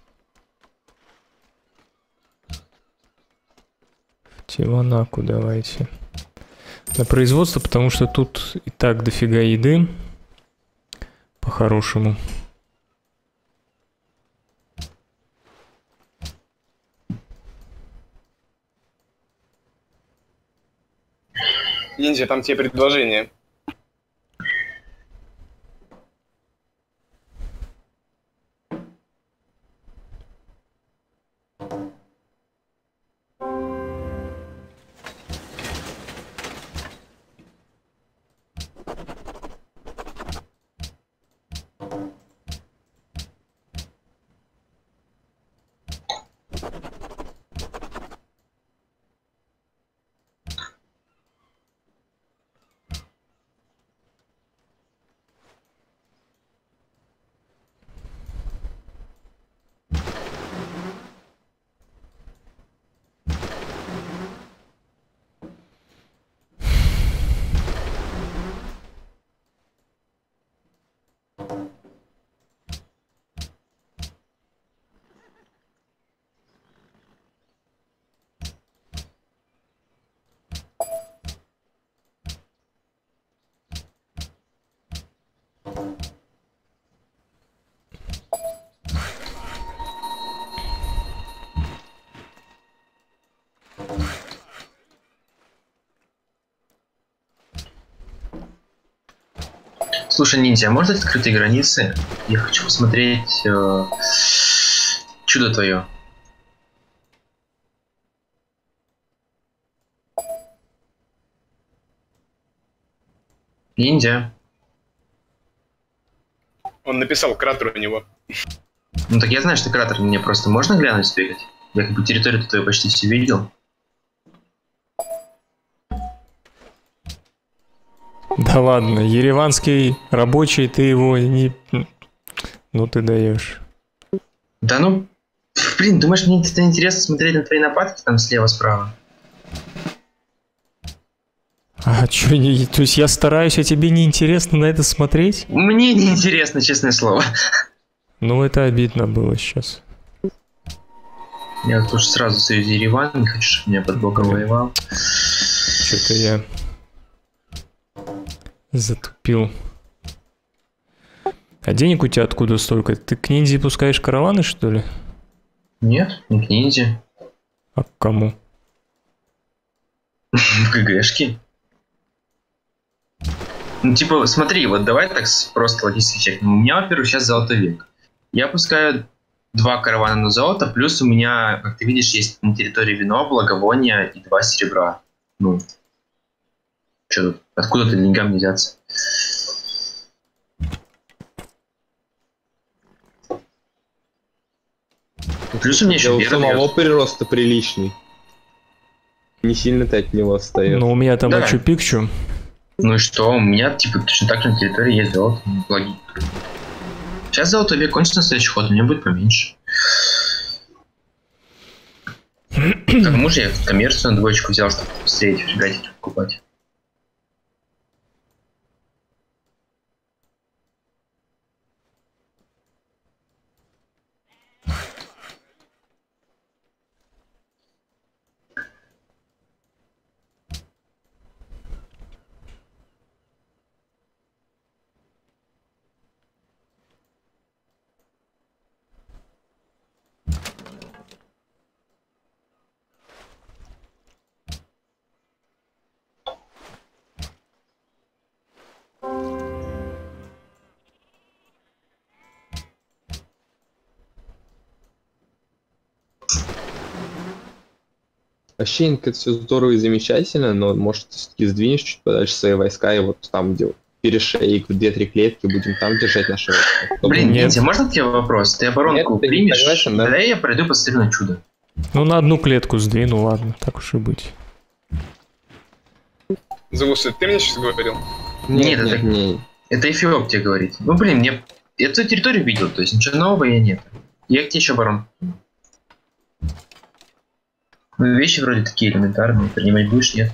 В Тиванаку давайте. На производство, потому что тут и так дофига еды. По-хорошему. Ниндзя, там тебе предложение. Слушай, ниндзя, а можно открытые границы? Я хочу посмотреть э, чудо твое. Ниндзя. Он написал кратер у него. Ну так я знаю, что кратер, мне просто можно глянуть сбегать? Я как бы территорию-то твою почти все видел. Да ладно, ереванский рабочий, ты его не... Ну ты даешь. Да ну, блин, думаешь, мне это интересно смотреть на твои нападки там слева-справа? А чё, не... то есть я стараюсь, а тебе не интересно на это смотреть? Мне не интересно, честное слово. Ну это обидно было сейчас. Я вот уж сразу союз Ереван, не хочу, чтобы меня под боком воевал. Что-то я затупил. А денег у тебя откуда столько? Ты к ниндзе пускаешь караваны, что ли? Нет, не к ниндзя. А к кому? В ГГшки. Ну, типа, смотри, вот давай так просто логически чекнем. У меня, во-первых, сейчас золотой век. Я пускаю два каравана на золото, плюс у меня, как ты видишь, есть на территории вино, благовония и два серебра. Ну, что тут? Откуда-то деньгам не взяться? Плюс у меня еще У вера самого дает. прироста приличный. Не сильно ты от него отстаешь. Ну у меня там Да. Мачу-Пикчу. Ну и что? У меня, типа, точно так же на территории есть золото. Логично. Сейчас золотой век кончится на следующий ход, у меня будет поменьше. К тому же я коммерцию на двоечку взял, чтобы быстрее эти фрегатики покупать. Вообще, это все здорово и замечательно, но может ты все-таки сдвинешь чуть подальше свои войска, и вот там, где перешейк, в две-три клетки, будем там держать наши войска. Чтобы- Блин, Нет. Ниндзя, можно тебе вопрос? Ты оборонку Нет, ты не примешь? согласен, да? Тогда я пройду посмотрю на чудо. Ну на одну клетку сдвину, ладно, так уж и быть. Зевус, это ты мне сейчас говорил? Нет, нет, это- не. Это Эфиоп тебе говорит. Ну блин, мне... Я эту территорию видел, то есть ничего нового я нет. Я к тебе еще оборонку. Ну, вещи вроде такие элементарные, принимать будешь, нет?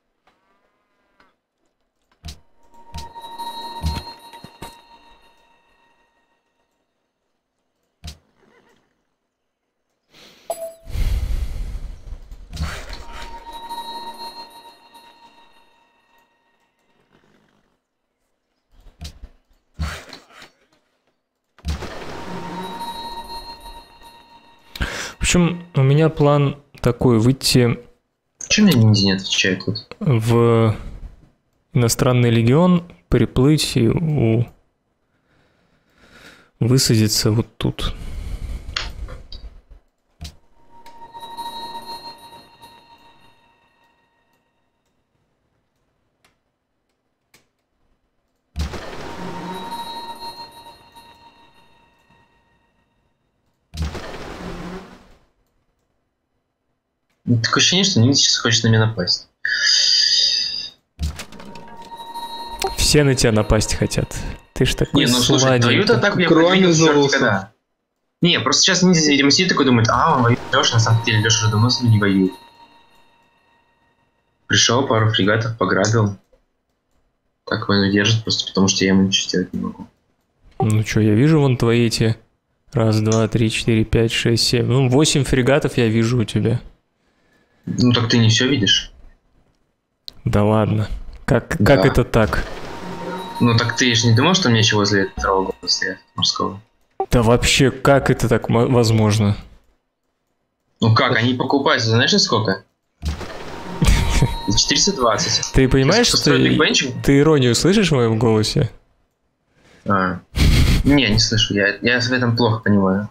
В общем, у меня план такой: выйти Чего мне ниндзя не отвечает тут? в иностранный легион, приплыть и у... высадиться вот тут. Такое ощущение, что ниндзя сейчас хочет на меня напасть. Все на тебя напасть хотят. Ты ж такой Не, ну слушай, твою-то сладенький. атаку я Кроме предвидел черт Золуса. когда. Не, просто сейчас ниндзя, видимо, сидит такой, думает, а, он воюет Леша, на самом деле Леша уже давно с ним не воюет. Пришел, пару фрегатов пограбил. Так войну держит, просто потому что я ему ничего сделать не могу. Ну что, я вижу вон твои эти... Раз, два, три, четыре, пять, шесть, семь. Ну, восемь фрегатов я вижу у тебя. Ну так ты не все видишь. Да ладно. Как, Да. как это так? Ну так ты же не думал, что мне еще возле этого второго года стоят морского? Да вообще, как это так мо- возможно? Ну как, они покупают, за знаешь за сколько? За четыреста двадцать. Ты понимаешь, что Построил ты, Big Bench? ты иронию слышишь в моем голосе? А. Не, не слышу, я, я в этом плохо понимаю.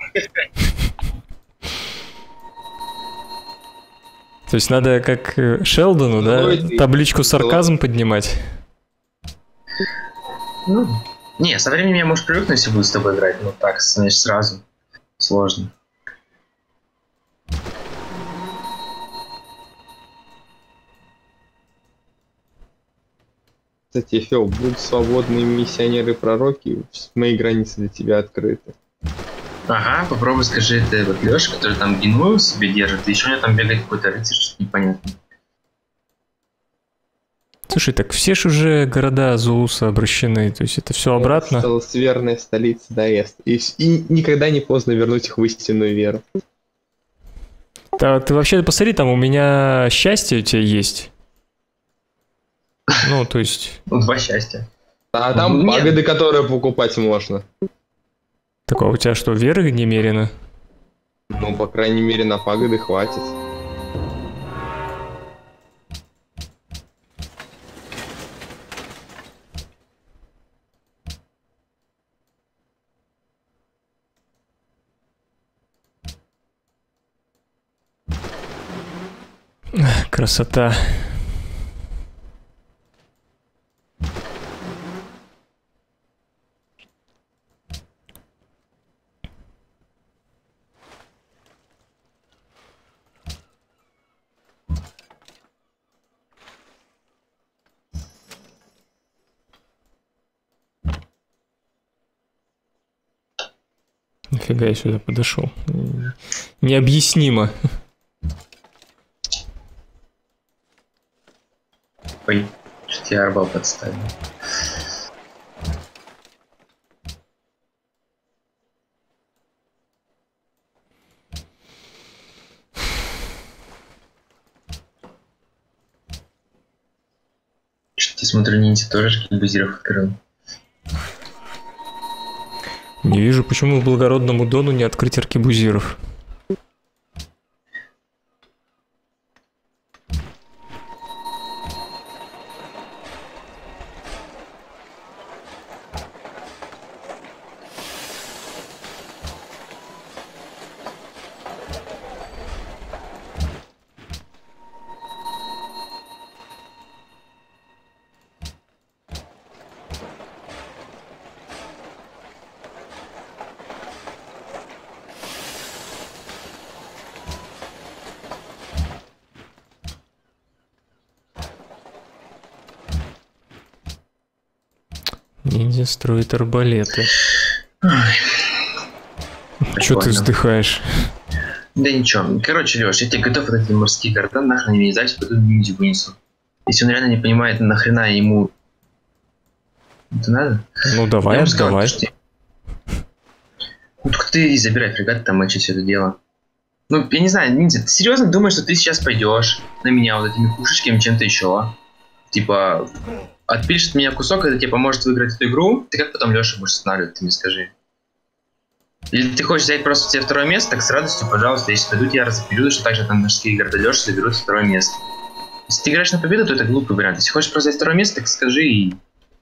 То есть надо как э, Шелдону, да, Ой, ты- табличку сарказм поднимать? Ну, не, со временем я, может, привыкну, если буду с тобой играть, но так, значит, сразу сложно. Кстати, Фёл, будут свободные миссионеры-пророки, мои границы для тебя открыты. Ага, попробуй скажи, это вот Лёша, который там геную себе держит, и еще у него там бегает какой-то рыцарь, что-то непонятно. Слушай, так все ж уже города Зулуса обращены, то есть это все обратно? Осталась верная столица Даэст, и, и никогда не поздно вернуть их в истинную веру. Да, ты вообще посмотри, там у меня счастье у тебя есть. Ну, то есть... Ну, два счастья. А там Нет. пагоды, которые покупать можно. Так, а у тебя что, веры немерено? Ну, по крайней мере, на пагоды хватит. Красота. Нифига я сюда подошел. Необъяснимо. Ой, что-то я арбал подставил. Что-то я смотрю, ниндзя тоже аркебузиров открыл. Не вижу, почему благородному Дону не открыть аркебузиров. Ниндзя строит арбалеты. Чё ты вздыхаешь? Да ничего. Короче, Лёш, я тебе готов вот эти морские города нахрен не вязать, пойду ниндзю вынесу. Если он реально не понимает, нахрена ему это надо? Ну давай, Я сказал, давай. что... Ну только ты забирай фрегат, там мочи все это дело. Ну, я не знаю, ниндзя, ты серьезно думаешь, что ты сейчас пойдешь на меня вот этими пушечками, чем-то еще? Типа, отпишет от меня кусок, это тебе поможет выиграть эту игру, ты как потом, Леша, будешь останавливать, ты мне скажи. Или ты хочешь взять просто себе второе место, так с радостью, пожалуйста, если пойду, я разопилю, что также там морские города Леша заберут второе место. Если ты играешь на победу, то это глупый вариант. Если хочешь просто взять второе место, так скажи и...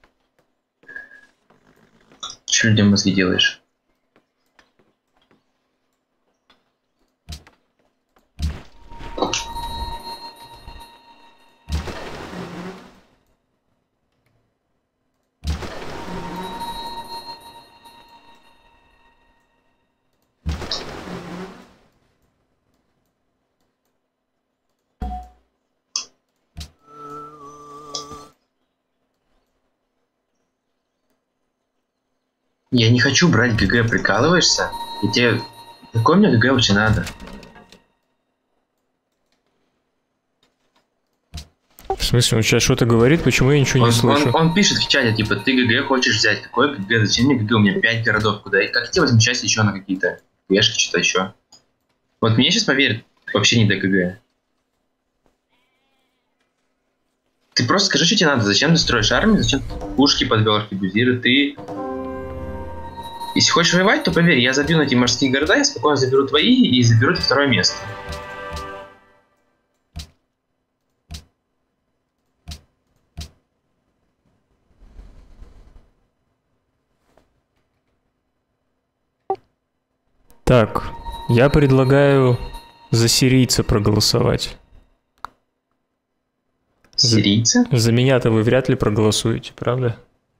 Что людям мозги делаешь? Я не хочу брать ГГ, прикалываешься? И тебе... Какой мне ГГ вообще надо? В смысле, он сейчас что-то говорит, почему я ничего Он, не слышу? он, он пишет в чате, типа, ты ГГ хочешь взять. Какой ГГ? Зачем мне ГГ? У меня пять городов. Куда? И как я тебе возьму часть еще на какие-то вешки, что-то еще? Вот мне сейчас, поверь, вообще не до ГГ. Ты просто скажи, что тебе надо. Зачем ты строишь армию? Зачем ты пушки подвел, аркебузиры? Ты... Если хочешь воевать, то поверь, я забью на эти морские города, я спокойно заберу твои и заберу второе место. Так, я предлагаю за сирийца проголосовать. Сирийцы? За меня-то вы вряд ли проголосуете, правда?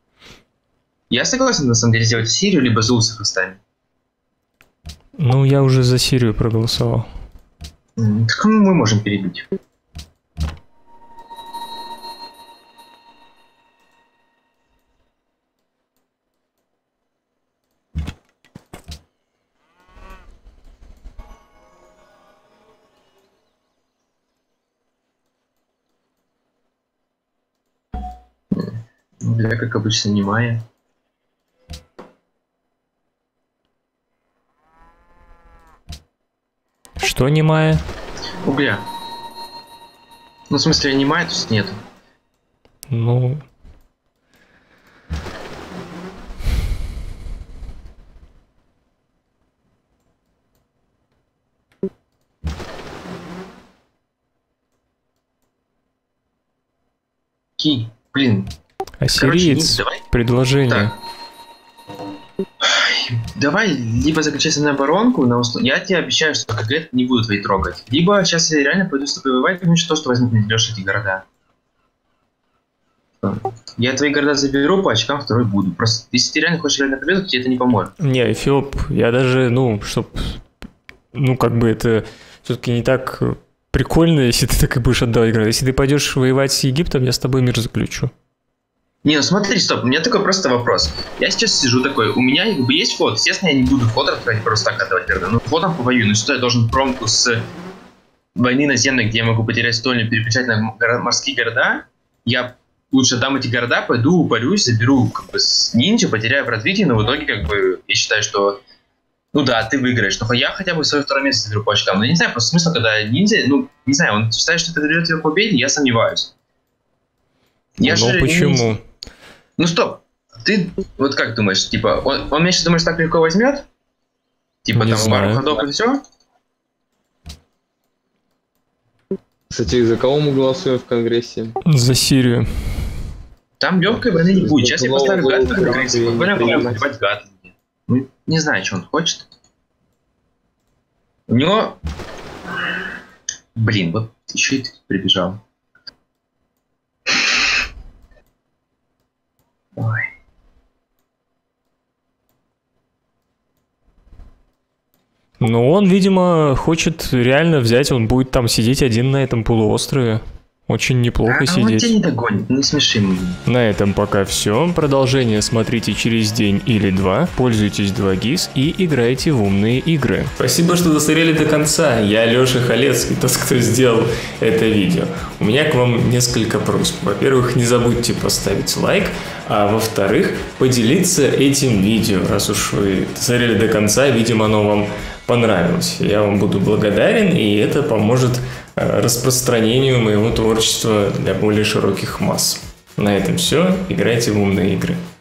Я согласен, на самом деле, сделать Сирию, либо Зулусов оставим. Ну, я уже за Сирию проголосовал. М, Так кому мы можем перебить? Ну, я, как обычно, не Майя. Что немая? Угля. Ну, в смысле, я не Майя, то есть нет. Ну, Ки, блин. ассириец. давай. Предложение. Так. Давай, либо заключайся на оборонку, на услов... я тебе обещаю, что как это не буду твои трогать. Либо сейчас я реально пойду с тобой воевать, потому что то, что возьмут на Леша эти города. Я твои города заберу, по очкам второй буду. Просто если ты реально хочешь играть на победу, тебе это не поможет. Не, Эфиоп, я даже, ну, чтоб, ну, как бы это все-таки не так прикольно, если ты так и будешь отдавать города. Если ты пойдешь воевать с Египтом, я с тобой мир заключу. Не, ну смотри, стоп, у меня такой просто вопрос. Я сейчас сижу такой, у меня как бы есть флот, естественно, я не буду флот открывать просто так отдавать города. Ну, флотом повоюю, ну что я должен промку с войны наземной, где я могу потерять стольню, переключать на горо- морские города, я лучше дам эти города, пойду, упорюсь, заберу как бы с ниндзя, потеряю в развитии, но в итоге как бы я считаю, что ну да, ты выиграешь, но я хотя бы свое второе место заберу по очкам. Но я не знаю, просто смысл, когда ниндзя, ну, не знаю, он считает, что это дает его победе, я сомневаюсь. Я Ну, же почему? не- Ну стоп, ты вот как думаешь, типа, он, он меня сейчас, думаешь, так легко возьмет? Типа Не там знаю. пару ходов и все? Кстати, за кого мы голосуем в Конгрессе? За Сирию. Там легкой войны не будет. Сейчас я поставлю Голову гад в Конгрессе, не спокойно буду принимать. убивать гад. Ну, не знаю, что он хочет. У него... Блин, вот еще и ты прибежал. Ой. Ну, он, видимо, хочет реально взять, он будет там сидеть один на этом полуострове. Очень неплохо А, он сидеть. тебя не догонит, не смеши меня. На этом пока все. Продолжение смотрите через день или два. Пользуйтесь два гис и играйте в умные игры. Спасибо, что досмотрели до конца. Я Леша Халецкий, тот, кто сделал это видео. У меня к вам несколько просьб. Во-первых, не забудьте поставить лайк, а во-вторых, поделиться этим видео. Раз уж вы досмотрели до конца, видимо, оно вам понравилось. Я вам буду благодарен, и это поможет распространению моего творчества для более широких масс. На этом все. Играйте в умные игры.